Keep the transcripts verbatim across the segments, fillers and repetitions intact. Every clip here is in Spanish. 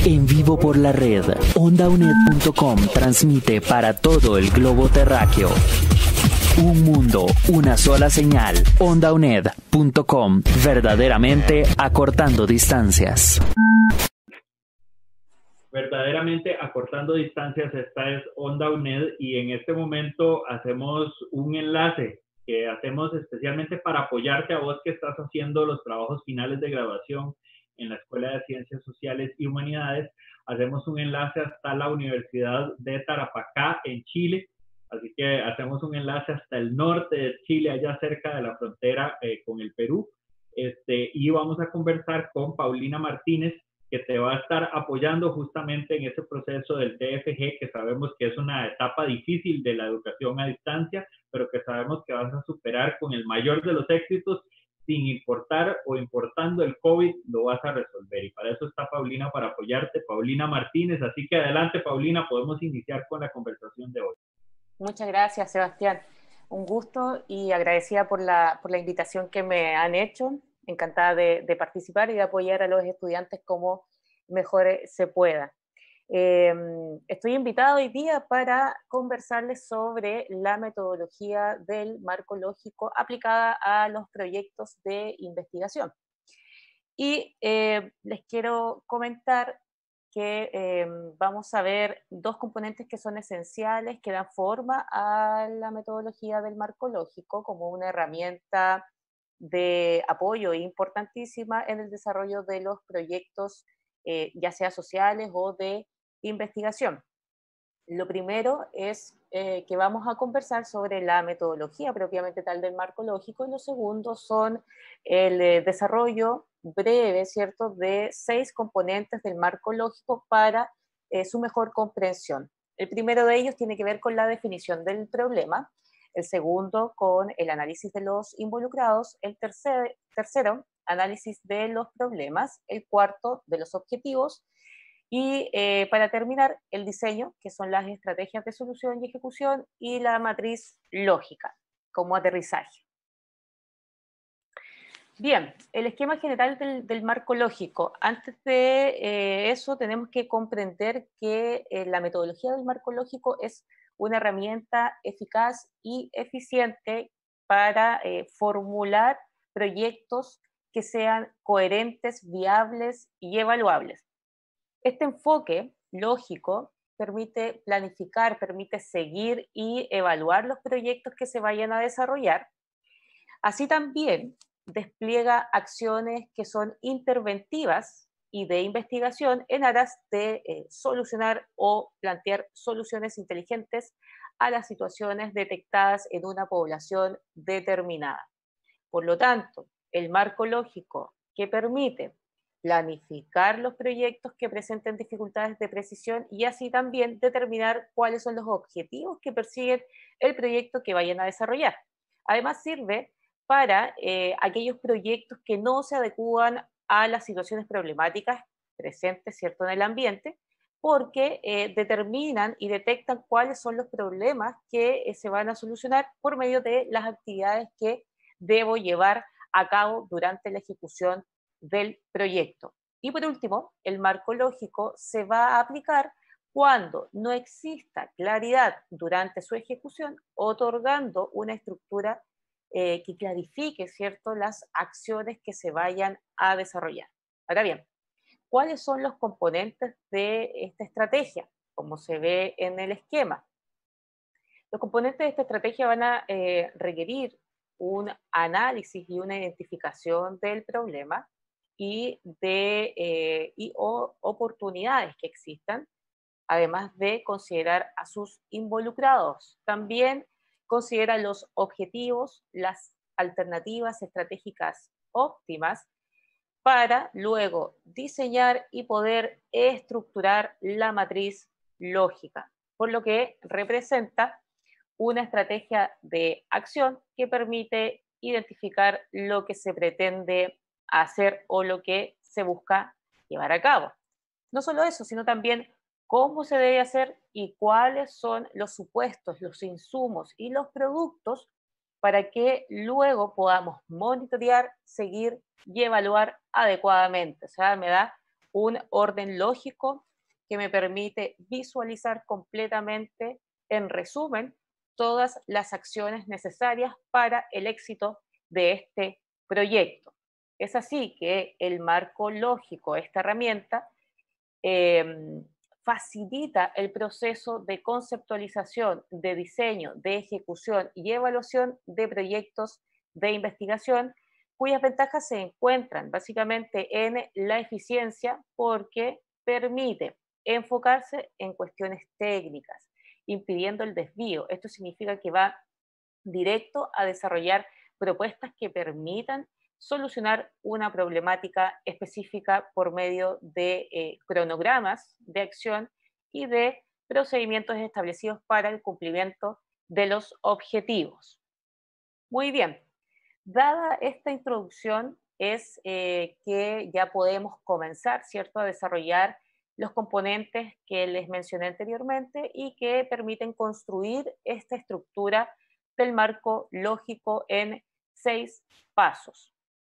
En vivo por la red, onda u n e d punto com transmite para todo el globo terráqueo. Un mundo, una sola señal. onda u n e d punto com, verdaderamente acortando distancias. Verdaderamente acortando distancias, esta es Onda U N E D y en este momento hacemos un enlace que hacemos especialmente para apoyarte a vos que estás haciendo los trabajos finales de graduación en la Escuela de Ciencias Sociales y Humanidades. Hacemos un enlace hasta la Universidad de Tarapacá en Chile, así que hacemos un enlace hasta el norte de Chile, allá cerca de la frontera eh, con el Perú, este, y vamos a conversar con Paulina Martínez, que te va a estar apoyando justamente en ese proceso del T F G, que sabemos que es una etapa difícil de la educación a distancia, pero que sabemos que vas a superar con el mayor de los éxitos, sin importar o importando el COVID, lo vas a resolver. Y para eso está Paulina, para apoyarte, Paulina Martínez. Así que adelante, Paulina, podemos iniciar con la conversación de hoy. Muchas gracias, Sebastián. Un gusto y agradecida por la, por la invitación que me han hecho. Encantada de, de participar y de apoyar a los estudiantes como mejor se pueda. Eh, estoy invitado hoy día para conversarles sobre la metodología del marco lógico aplicada a los proyectos de investigación. Y eh, les quiero comentar que eh, vamos a ver dos componentes que son esenciales, que dan forma a la metodología del marco lógico como una herramienta de apoyo importantísima en el desarrollo de los proyectos, eh, ya sea sociales o de investigación. Lo primero es eh, que vamos a conversar sobre la metodología propiamente tal del marco lógico, y lo segundo son el eh, desarrollo breve, ¿cierto?, de seis componentes del marco lógico para eh, su mejor comprensión. El primero de ellos tiene que ver con la definición del problema, el segundo con el análisis de los involucrados, el tercer, tercero, análisis de los problemas, el cuarto, de los objetivos, y eh, para terminar, el diseño, que son las estrategias de solución y ejecución, y la matriz lógica, como aterrizaje. Bien, el esquema general del, del marco lógico. Antes de eh, eso, tenemos que comprender que eh, la metodología del marco lógico es una herramienta eficaz y eficiente para eh, formular proyectos que sean coherentes, viables y evaluables. Este enfoque lógico permite planificar, permite seguir y evaluar los proyectos que se vayan a desarrollar. Así también despliega acciones que son interventivas y de investigación en aras de eh, solucionar o plantear soluciones inteligentes a las situaciones detectadas en una población determinada. Por lo tanto, el marco lógico que permite planificar los proyectos que presenten dificultades de precisión y así también determinar cuáles son los objetivos que persiguen el proyecto que vayan a desarrollar. Además sirve para eh, aquellos proyectos que no se adecúan a las situaciones problemáticas presentes, ¿cierto?, en el ambiente, porque eh, determinan y detectan cuáles son los problemas que eh, se van a solucionar por medio de las actividades que debo llevar a cabo durante la ejecución del proyecto. Y por último, el marco lógico se va a aplicar cuando no exista claridad durante su ejecución, otorgando una estructura eh, que clarifique, ¿cierto?, las acciones que se vayan a desarrollar. Ahora bien, ¿cuáles son los componentes de esta estrategia? Como se ve en el esquema. Los componentes de esta estrategia van a eh, requerir un análisis y una identificación del problema y de eh, y, o, oportunidades que existan, además de considerar a sus involucrados. También considera los objetivos, las alternativas estratégicas óptimas para luego diseñar y poder estructurar la matriz lógica, por lo que representa una estrategia de acción que permite identificar lo que se pretende hacer o lo que se busca llevar a cabo. No solo eso, sino también cómo se debe hacer y cuáles son los supuestos, los insumos y los productos para que luego podamos monitorear, seguir y evaluar adecuadamente. O sea, me da un orden lógico que me permite visualizar completamente, en resumen, todas las acciones necesarias para el éxito de este proyecto. Es así que el marco lógico, esta herramienta, eh, facilita el proceso de conceptualización, de diseño, de ejecución y evaluación de proyectos de investigación, cuyas ventajas se encuentran básicamente en la eficiencia, porque permite enfocarse en cuestiones técnicas, impidiendo el desvío. Esto significa que va directo a desarrollar propuestas que permitan solucionar una problemática específica por medio de eh, cronogramas de acción y de procedimientos establecidos para el cumplimiento de los objetivos. Muy bien, dada esta introducción es eh, que ya podemos comenzar, ¿cierto?, a desarrollar los componentes que les mencioné anteriormente y que permiten construir esta estructura del marco lógico en seis pasos.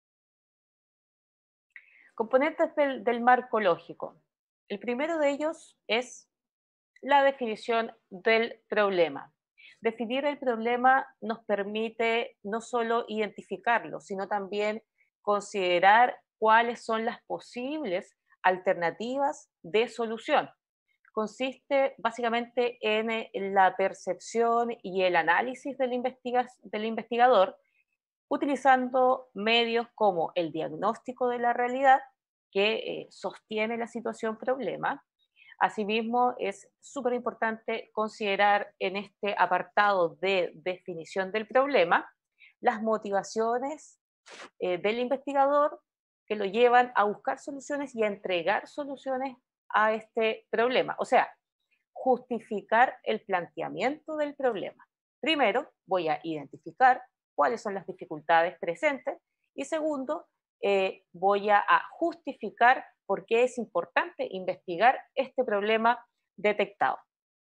Componentes del, del marco lógico. El primero de ellos es la definición del problema. Definir el problema nos permite no solo identificarlo, sino también considerar cuáles son las posibles alternativas de solución. Consiste básicamente en la percepción y el análisis del, investiga del investigador, utilizando medios como el diagnóstico de la realidad, que eh, sostiene la situación problema. Asimismo, es súper importante considerar en este apartado de definición del problema las motivaciones eh, del investigador que lo llevan a buscar soluciones y a entregar soluciones a este problema. O sea, justificar el planteamiento del problema. Primero, voy a identificar cuáles son las dificultades presentes y segundo, eh, voy a, a justificar por qué es importante investigar este problema detectado.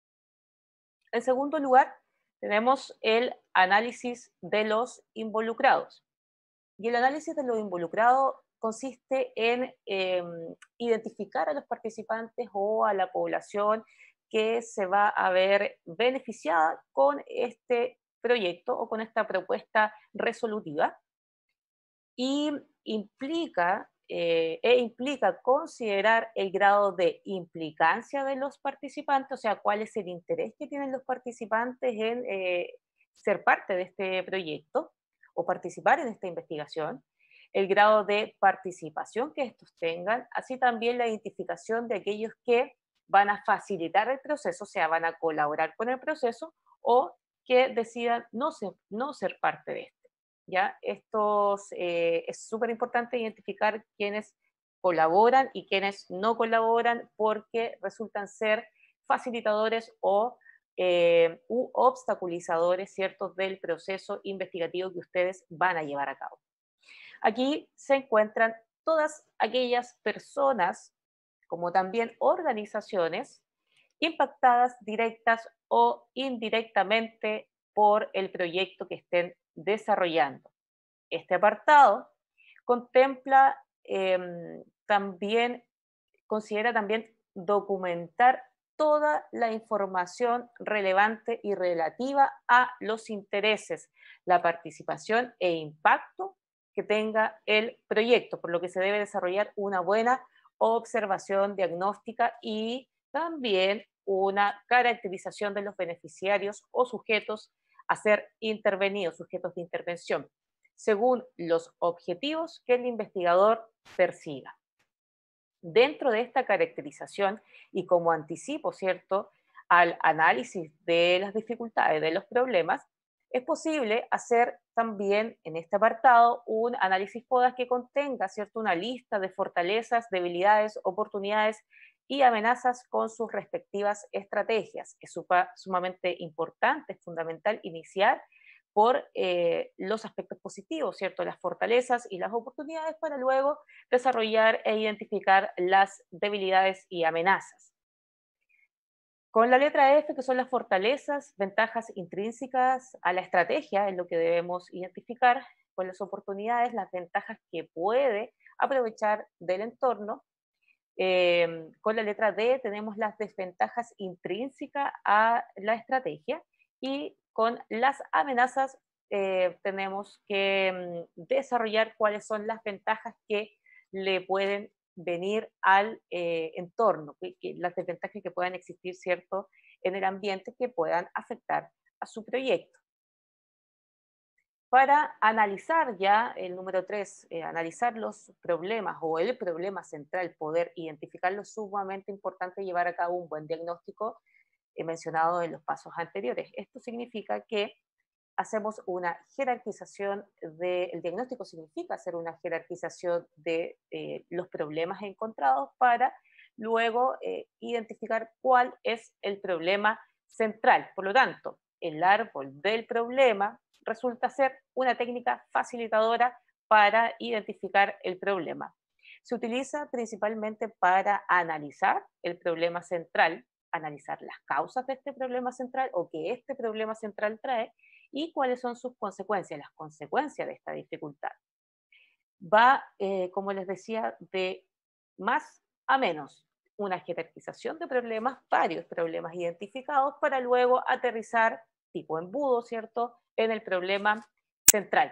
En segundo lugar, tenemos el análisis de los involucrados. Y el análisis de los involucrados consiste en eh, identificar a los participantes o a la población que se va a ver beneficiada con este proyecto o con esta propuesta resolutiva, y implica, eh, e implica considerar el grado de implicancia de los participantes, o sea, cuál es el interés que tienen los participantes en eh, ser parte de este proyecto o participar en esta investigación, el grado de participación que estos tengan, así también la identificación de aquellos que van a facilitar el proceso, o sea, van a colaborar con el proceso, o que decidan no ser, no ser parte de este. ¿Ya? Estos, eh, es súper importante identificar quiénes colaboran y quiénes no colaboran, porque resultan ser facilitadores o eh, u obstaculizadores, ¿cierto?, del proceso investigativo que ustedes van a llevar a cabo. Aquí se encuentran todas aquellas personas, como también organizaciones, impactadas directas o indirectamente por el proyecto que estén desarrollando. Este apartado contempla eh, también, considera también documentar toda la información relevante y relativa a los intereses, la participación e impacto que tenga el proyecto, por lo que se debe desarrollar una buena observación diagnóstica y también una caracterización de los beneficiarios o sujetos a ser intervenidos, sujetos de intervención, según los objetivos que el investigador persiga. Dentro de esta caracterización y como anticipo, ¿cierto?, al análisis de las dificultades, de los problemas, es posible hacer también en este apartado un análisis FODAS que contenga, ¿cierto?, una lista de fortalezas, debilidades, oportunidades y amenazas con sus respectivas estrategias. Es sumamente importante, es fundamental iniciar por eh, los aspectos positivos, ¿cierto?, las fortalezas y las oportunidades, para luego desarrollar e identificar las debilidades y amenazas. Con la letra F, que son las fortalezas, ventajas intrínsecas a la estrategia, es lo que debemos identificar. Con las oportunidades, las ventajas que puede aprovechar del entorno. Eh, con la letra D tenemos las desventajas intrínsecas a la estrategia, y con las amenazas eh, tenemos que mm, desarrollar cuáles son las ventajas que le pueden venir al eh, entorno, que, que las desventajas que puedan existir, ¿cierto?, en el ambiente que puedan afectar a su proyecto. Para analizar ya el número tres, eh, analizar los problemas o el problema central, poder identificarlo, es sumamente importante llevar a cabo un buen diagnóstico eh, mencionado en los pasos anteriores. Esto significa que hacemos una jerarquización del de, diagnóstico, significa hacer una jerarquización de eh, los problemas encontrados para luego eh, identificar cuál es el problema central. Por lo tanto, el árbol del problema resulta ser una técnica facilitadora para identificar el problema. Se utiliza principalmente para analizar el problema central, analizar las causas de este problema central o que este problema central trae y cuáles son sus consecuencias, las consecuencias de esta dificultad. Va, eh, como les decía, de más a menos, una jerarquización de problemas, varios problemas identificados para luego aterrizar tipo embudo, ¿cierto?, en el problema central.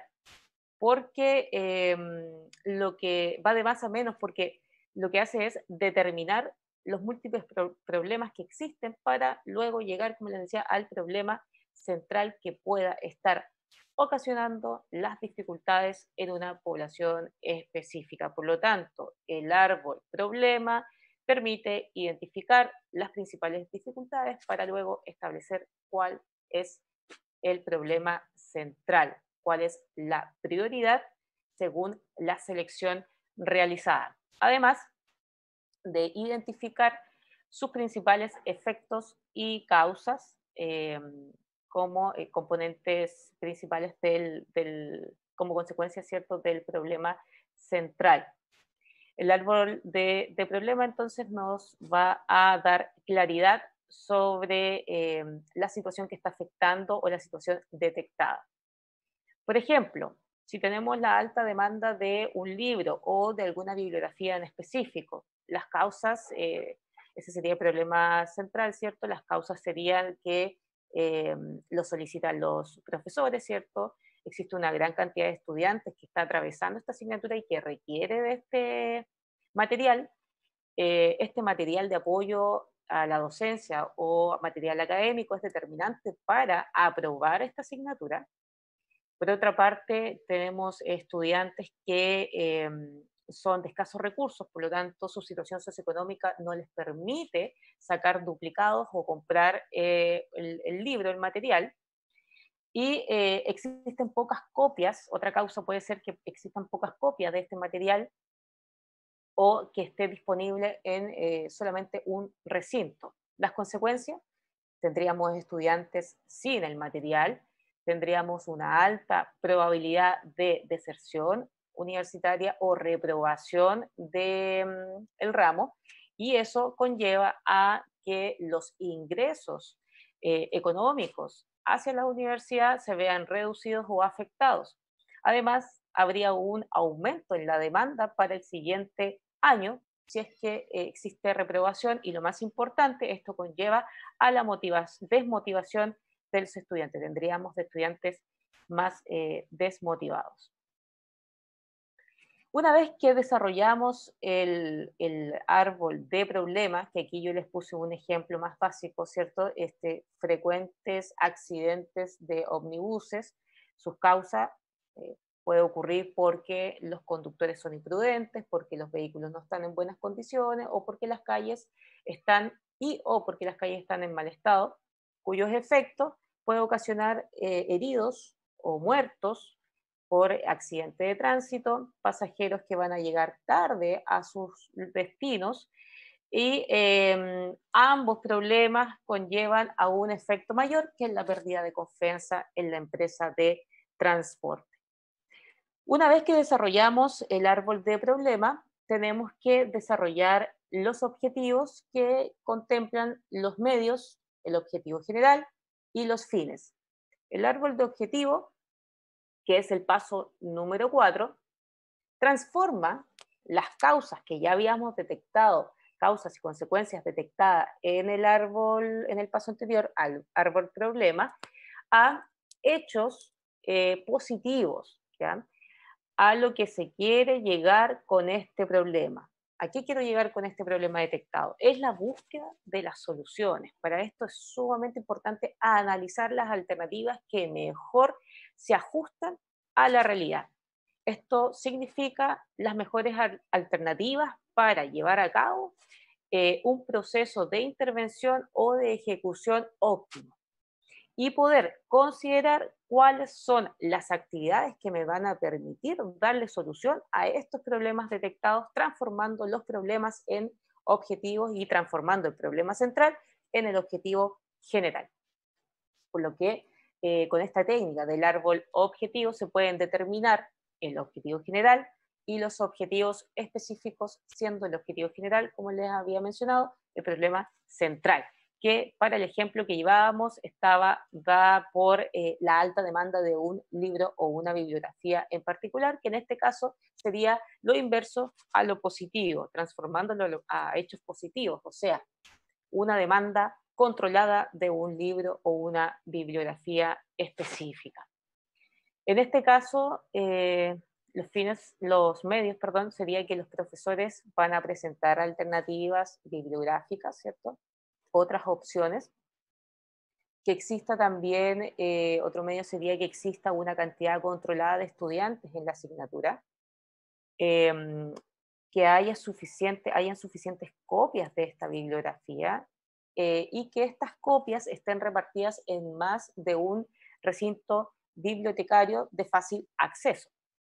Porque eh, lo que va de más a menos, porque lo que hace es determinar los múltiples pro problemas que existen para luego llegar, como les decía, al problema central que pueda estar ocasionando las dificultades en una población específica. Por lo tanto, el árbol problema permite identificar las principales dificultades para luego establecer cuál es el problema central, cuál es la prioridad según la selección realizada. Además de identificar sus principales efectos y causas eh, como eh, componentes principales del, del, como consecuencia, ¿cierto?, del problema central. El árbol de, de problema entonces nos va a dar claridad sobre eh, la situación que está afectando o la situación detectada. Por ejemplo, si tenemos la alta demanda de un libro o de alguna bibliografía en específico, las causas, eh, ese sería el problema central, ¿cierto? Las causas serían que eh, lo solicitan los profesores, ¿cierto? Existe una gran cantidad de estudiantes que está atravesando esta asignatura y que requiere de este material. Eh, este material de apoyo a la docencia o material académico es determinante para aprobar esta asignatura. Por otra parte, tenemos estudiantes que eh, son de escasos recursos, por lo tanto su situación socioeconómica no les permite sacar duplicados o comprar eh, el, el libro, el material, y eh, existen pocas copias. Otra causa puede ser que existan pocas copias de este material o que esté disponible en eh, solamente un recinto. Las consecuencias: tendríamos estudiantes sin el material, tendríamos una alta probabilidad de deserción universitaria o reprobación del de, ramo, y eso conlleva a que los ingresos eh, económicos hacia la universidad se vean reducidos o afectados. Además, habría un aumento en la demanda para el siguiente año si es que eh, existe reprobación, y lo más importante, esto conlleva a la desmotivación de los estudiantes. Tendríamos de estudiantes más eh, desmotivados. Una vez que desarrollamos el, el árbol de problemas, que aquí yo les puse un ejemplo más básico, ¿cierto? Este, frecuentes accidentes de ómnibuses, sus causas eh, puede ocurrir porque los conductores son imprudentes, porque los vehículos no están en buenas condiciones, o porque las calles están y o porque las calles están en mal estado, cuyos efectos pueden ocasionar eh, heridos o muertos por accidente de tránsito, pasajeros que van a llegar tarde a sus destinos, y eh, ambos problemas conllevan a un efecto mayor, que es la pérdida de confianza en la empresa de transporte. Una vez que desarrollamos el árbol de problema, tenemos que desarrollar los objetivos que contemplan los medios, el objetivo general y los fines. El árbol de objetivo, que es el paso número cuatro, transforma las causas que ya habíamos detectado causas y consecuencias detectadas en el árbol, en el paso anterior al árbol problema, a hechos eh, positivos, ¿ya? A lo que se quiere llegar con este problema. ¿A qué quiero llegar con este problema detectado? Es la búsqueda de las soluciones. Para esto es sumamente importante analizar las alternativas que mejor se ajustan a la realidad. Esto significa las mejores alternativas para llevar a cabo eh, un proceso de intervención o de ejecución óptimo y poder considerar cuáles son las actividades que me van a permitir darle solución a estos problemas detectados, transformando los problemas en objetivos y transformando el problema central en el objetivo general. Por lo que eh, con esta técnica del árbol objetivo se pueden determinar el objetivo general y los objetivos específicos, siendo el objetivo general, como les había mencionado, el problema central, que para el ejemplo que llevábamos estaba dada por eh, la alta demanda de un libro o una bibliografía en particular, que en este caso sería lo inverso a lo positivo, transformándolo a hechos positivos, o sea, una demanda controlada de un libro o una bibliografía específica. En este caso, eh, los fines, los medios, perdón, sería que los profesores van a presentar alternativas bibliográficas, ¿cierto? Otras opciones. Que exista también, eh, otro medio sería que exista una cantidad controlada de estudiantes en la asignatura, eh, que haya suficiente, hayan suficientes copias de esta bibliografía eh, y que estas copias estén repartidas en más de un recinto bibliotecario de fácil acceso.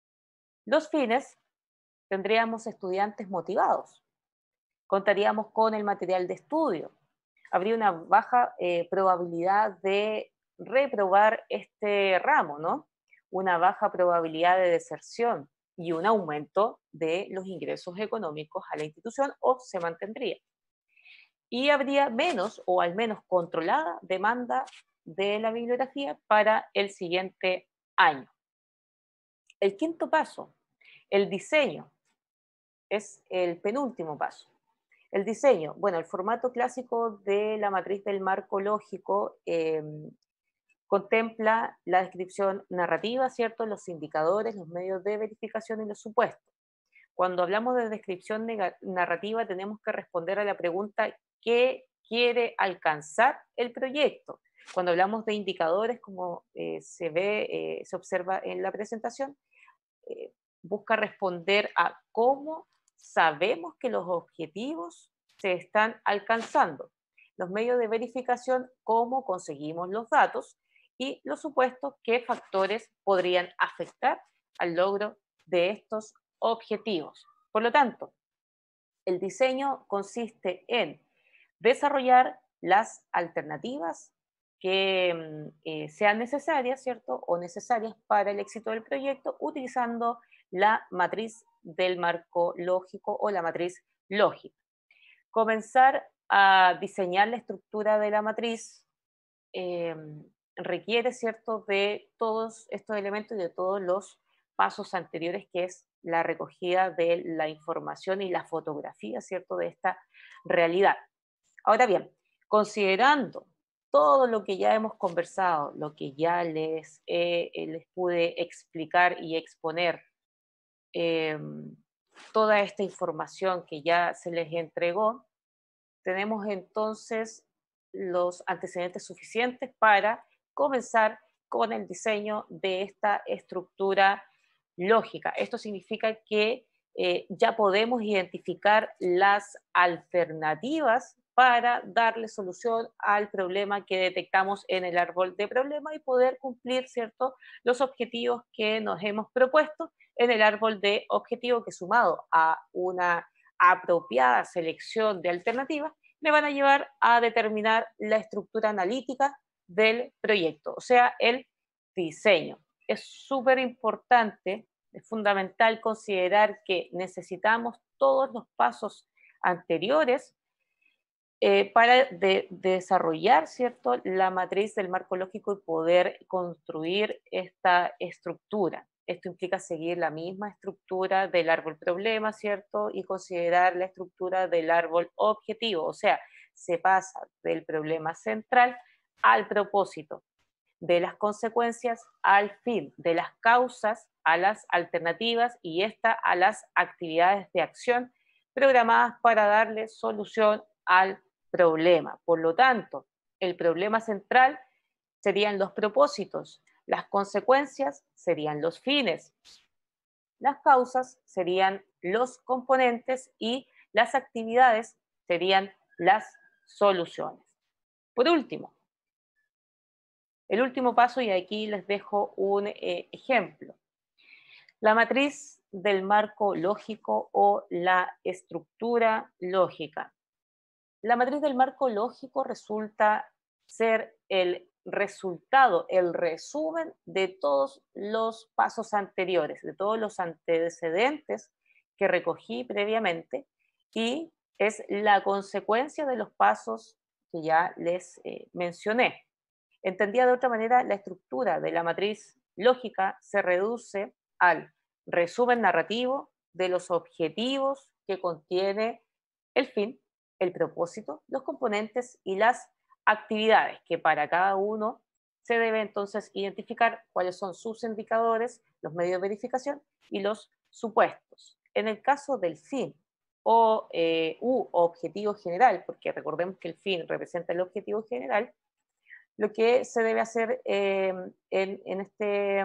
Los fines, tendríamos estudiantes motivados, contaríamos con el material de estudio, habría una baja eh, probabilidad de reprobar este ramo, ¿no? Una baja probabilidad de deserción y un aumento de los ingresos económicos a la institución o se mantendría. Y habría menos o al menos controlada demanda de la bibliografía para el siguiente año. El quinto paso, el diseño, es el penúltimo paso. El diseño, bueno, el formato clásico de la matriz del marco lógico eh, contempla la descripción narrativa, ¿cierto? Los indicadores, los medios de verificación y los supuestos. Cuando hablamos de descripción narrativa tenemos que responder a la pregunta ¿qué quiere alcanzar el proyecto? Cuando hablamos de indicadores, como eh, se ve, eh, se observa en la presentación, eh, busca responder a cómo sabemos que los objetivos se están alcanzando. Los medios de verificación, cómo conseguimos los datos y los supuestos, qué factores podrían afectar al logro de estos objetivos. Por lo tanto, el diseño consiste en desarrollar las alternativas que eh, sean necesarias, ¿cierto? O necesarias para el éxito del proyecto, utilizando la matriz del marco lógico o la matriz lógica. Comenzar a diseñar la estructura de la matriz eh, requiere, ¿cierto?, de todos estos elementos y de todos los pasos anteriores, que es la recogida de la información y la fotografía, ¿cierto?, de esta realidad. Ahora bien, considerando todo lo que ya hemos conversado, lo que ya les, eh, les pude explicar y exponer, eh, toda esta información que ya se les entregó, tenemos entonces los antecedentes suficientes para comenzar con el diseño de esta estructura lógica. Esto significa que eh, ya podemos identificar las alternativas para darle solución al problema que detectamos en el árbol de problema y poder cumplir, ¿cierto?, los objetivos que nos hemos propuesto en el árbol de objetivo, que sumado a una apropiada selección de alternativas me van a llevar a determinar la estructura analítica del proyecto, o sea, el diseño. Es súper importante, es fundamental considerar que necesitamos todos los pasos anteriores eh, para de, de desarrollar, ¿cierto?, la matriz del marco lógico y poder construir esta estructura. esto implica seguir la misma estructura del árbol problema, ¿cierto? Y considerar la estructura del árbol objetivo, o sea, se pasa del problema central al propósito, de las consecuencias al fin, de las causas a las alternativas y esta a las actividades de acción programadas para darle solución al problema. Por lo tanto, el problema central serían los propósitos, las consecuencias serían los fines, las causas serían los componentes y las actividades serían las soluciones. Por último, el último paso, y aquí les dejo un eh, ejemplo. La matriz del marco lógico o la estructura lógica. La matriz del marco lógico resulta ser el resultado, el resumen de todos los pasos anteriores, de todos los antecedentes que recogí previamente y es la consecuencia de los pasos que ya les eh, mencioné. Entendida de otra manera, la estructura de la matriz lógica se reduce al resumen narrativo de los objetivos que contiene el fin, el propósito, los componentes y las actividades, que para cada uno se debe entonces identificar cuáles son sus indicadores, los medios de verificación y los supuestos. En el caso del fin o eh, u objetivo general, porque recordemos que el fin representa el objetivo general, lo que se debe hacer eh, en, en este,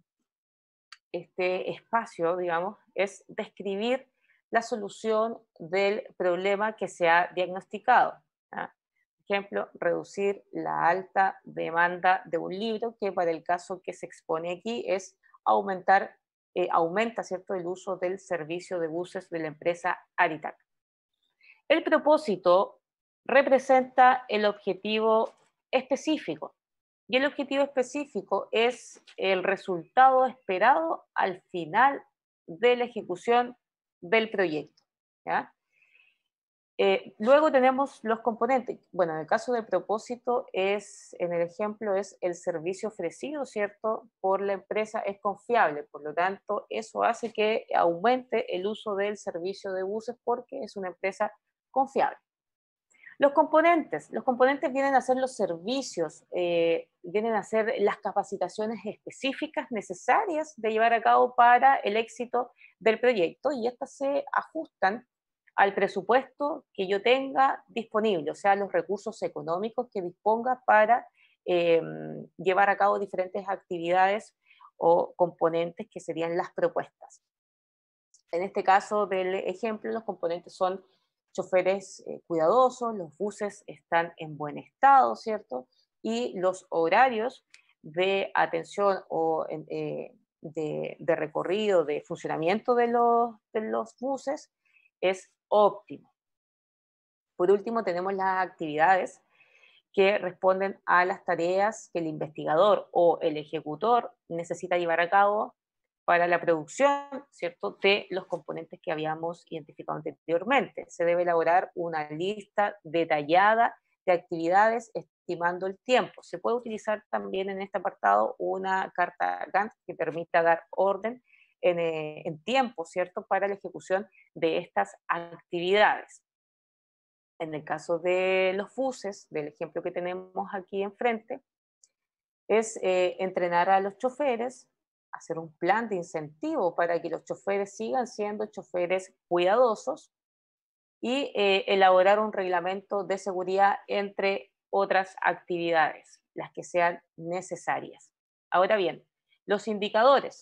este espacio, digamos, es describir la solución del problema que se ha diagnosticado. ¿Ah? Por ejemplo, reducir la alta demanda de un libro, que para el caso que se expone aquí es aumentar, eh, aumenta, ¿cierto?, el uso del servicio de buses de la empresa Aritac. El propósito representa el objetivo específico. Y el objetivo específico es el resultado esperado al final de la ejecución del proyecto. ¿Ya? Eh, luego tenemos los componentes. Bueno, en el caso del propósito, es, en el ejemplo, es el servicio ofrecido, ¿cierto?, por la empresa es confiable. Por lo tanto, eso hace que aumente el uso del servicio de buses porque es una empresa confiable. Los componentes, los componentes vienen a ser los servicios, eh, vienen a ser las capacitaciones específicas necesarias de llevar a cabo para el éxito del proyecto y estas se ajustan al presupuesto que yo tenga disponible, o sea, los recursos económicos que disponga para eh, llevar a cabo diferentes actividades o componentes que serían las propuestas. En este caso del ejemplo, los componentes son choferes eh, cuidadosos, los buses están en buen estado, ¿cierto? Y los horarios de atención o eh, de, de recorrido, de funcionamiento de los, de los buses es óptimo. Por último, tenemos las actividades que responden a las tareas que el investigador o el ejecutor necesita llevar a cabo para la producción, ¿cierto?, de los componentes que habíamos identificado anteriormente. Se debe elaborar una lista detallada de actividades estimando el tiempo. Se puede utilizar también en este apartado una carta Gantt que permita dar orden en, eh, en tiempo, ¿cierto?, para la ejecución de estas actividades. En el caso de los buses, del ejemplo que tenemos aquí enfrente, es eh, entrenar a los choferes, hacer un plan de incentivo para que los choferes sigan siendo choferes cuidadosos y eh, elaborar un reglamento de seguridad entre otras actividades, las que sean necesarias. Ahora bien, los indicadores.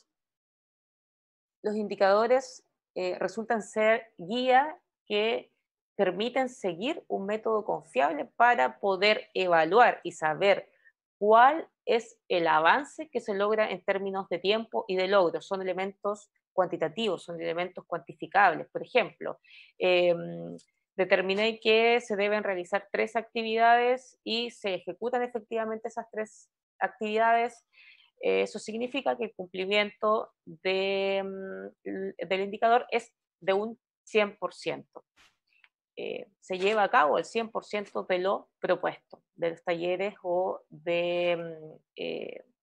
Los indicadores eh, resultan ser guías que permiten seguir un método confiable para poder evaluar y saber cuál es el avance que se logra en términos de tiempo y de logro. Son elementos cuantitativos, son elementos cuantificables. Por ejemplo, eh, determiné que se deben realizar tres actividades y se ejecutan efectivamente esas tres actividades. Eso significa que el cumplimiento de, del indicador es de un cien por ciento. Eh, se lleva a cabo el cien por ciento de lo propuesto, de los talleres o de, eh,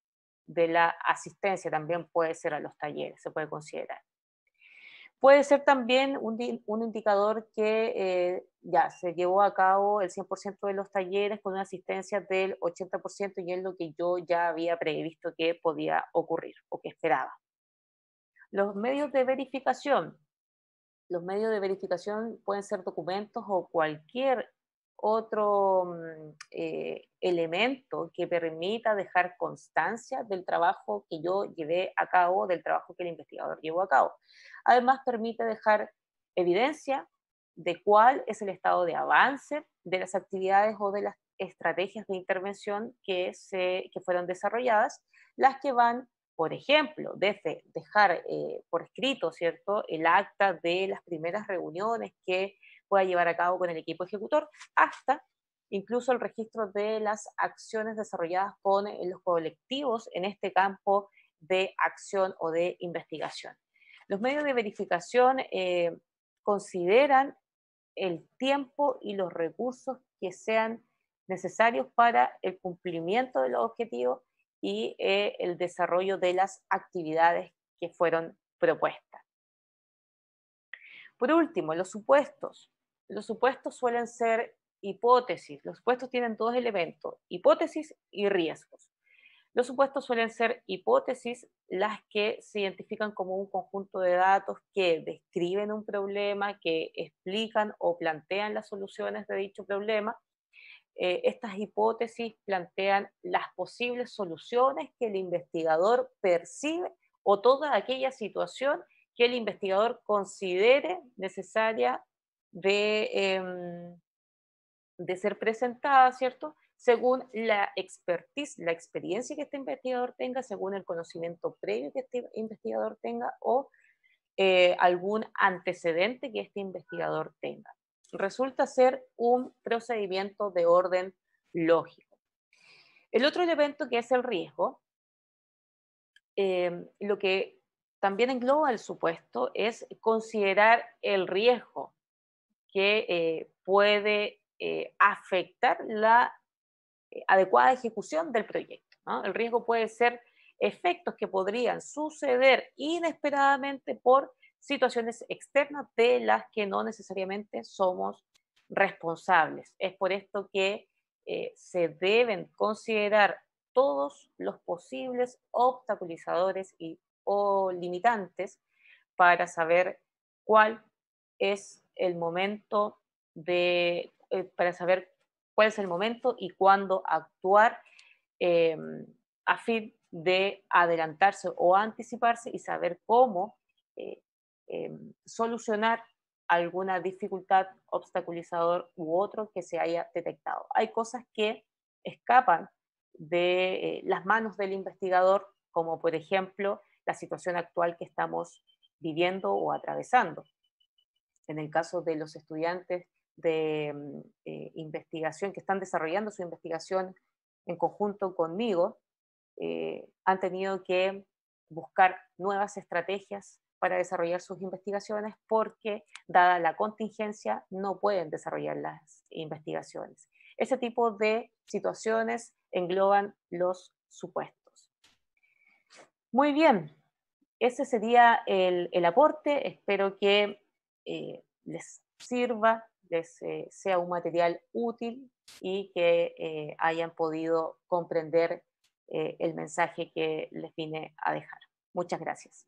de la asistencia, también puede ser a los talleres, se puede considerar. Puede ser también un, un indicador que eh, ya se llevó a cabo el cien por ciento de los talleres con una asistencia del ochenta por ciento y es lo que yo ya había previsto que podía ocurrir o que esperaba. Los medios de verificación. Los medios de verificación pueden ser documentos o cualquier otro eh, elemento que permita dejar constancia del trabajo que yo llevé a cabo, del trabajo que el investigador llevó a cabo. Además, permite dejar evidencia de cuál es el estado de avance de las actividades o de las estrategias de intervención que, se, que fueron desarrolladas, las que van, por ejemplo, desde dejar eh, por escrito, ¿cierto?, el acta de las primeras reuniones que pueda llevar a cabo con el equipo ejecutor, hasta incluso el registro de las acciones desarrolladas con los colectivos en este campo de acción o de investigación. Los medios de verificación eh, consideran el tiempo y los recursos que sean necesarios para el cumplimiento de los objetivos y eh, el desarrollo de las actividades que fueron propuestas. Por último, los supuestos. Los supuestos suelen ser hipótesis. Los supuestos tienen dos elementos, hipótesis y riesgos. Los supuestos suelen ser hipótesis, las que se identifican como un conjunto de datos que describen un problema, que explican o plantean las soluciones de dicho problema. Eh, estas hipótesis plantean las posibles soluciones que el investigador percibe o toda aquella situación que el investigador considere necesaria de, eh, de ser presentada, ¿cierto?, según la expertise, la experiencia que este investigador tenga, según el conocimiento previo que este investigador tenga o eh, algún antecedente que este investigador tenga. Resulta ser un procedimiento de orden lógico. El otro elemento, que es el riesgo, eh, lo que también engloba el supuesto es considerar el riesgo que eh, puede eh, afectar la eh, adecuada ejecución del proyecto, ¿no? El riesgo puede ser efectos que podrían suceder inesperadamente por situaciones externas de las que no necesariamente somos responsables. Es por esto que eh, se deben considerar todos los posibles obstaculizadores y, o limitantes para saber cuál es el momento de, eh, para saber cuál es el momento y cuándo actuar eh, a fin de adelantarse o anticiparse y saber cómo eh, eh, solucionar alguna dificultad, obstaculizador u otro que se haya detectado. Hay cosas que escapan de eh, las manos del investigador, como por ejemplo la situación actual que estamos viviendo o atravesando. En el caso de los estudiantes de eh, investigación que están desarrollando su investigación en conjunto conmigo, eh, han tenido que buscar nuevas estrategias para desarrollar sus investigaciones porque, dada la contingencia, no pueden desarrollar las investigaciones. Ese tipo de situaciones engloban los supuestos. Muy bien, ese sería el, el aporte. Espero que eh, les sirva, les eh, sea un material útil y que eh, hayan podido comprender eh, el mensaje que les vine a dejar. Muchas gracias.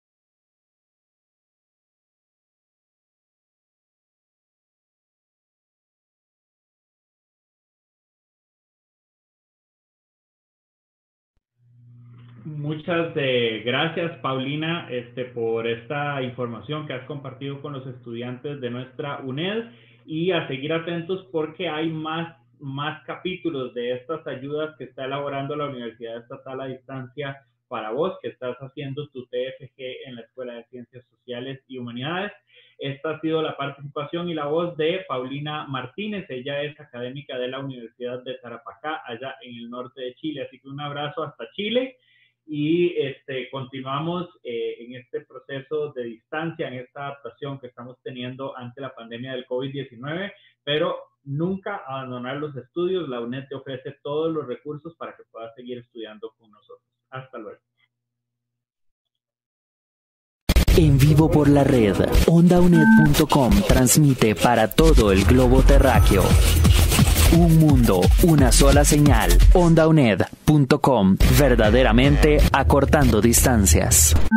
Muchas de, gracias, Paulina, este, por esta información que has compartido con los estudiantes de nuestra UNED, y a seguir atentos porque hay más, más capítulos de estas ayudas que está elaborando la Universidad Estatal a Distancia para vos, que estás haciendo tu T F G en la Escuela de Ciencias Sociales y Humanidades. Esta ha sido la participación y la voz de Paulina Martínez. Ella es académica de la Universidad de Tarapacá, allá en el norte de Chile. Así que un abrazo hasta Chile. Y este, continuamos eh, en este proceso de distancia, en esta adaptación que estamos teniendo ante la pandemia del COVID diecinueve, pero nunca abandonar los estudios. La UNED te ofrece todos los recursos para que puedas seguir estudiando con nosotros. Hasta luego. En vivo por la red, onda u n e d punto com transmite para todo el globo terráqueo. Un mundo, una sola señal. onda u n e d punto com, verdaderamente acortando distancias.